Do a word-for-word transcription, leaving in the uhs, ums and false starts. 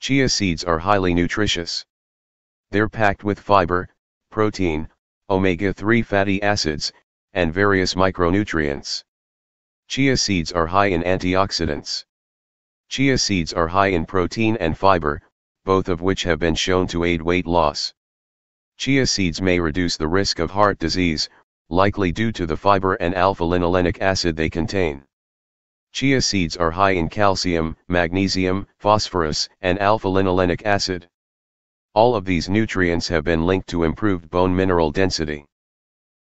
Chia seeds are highly nutritious. They're packed with fiber, protein, omega three fatty acids, and various micronutrients. Chia seeds are high in antioxidants. Chia seeds are high in protein and fiber, both of which have been shown to aid weight loss. Chia seeds may reduce the risk of heart disease, likely due to the fiber and alpha-linolenic acid they contain. Chia seeds are high in calcium, magnesium, phosphorus, and alpha-linolenic acid. All of these nutrients have been linked to improved bone mineral density.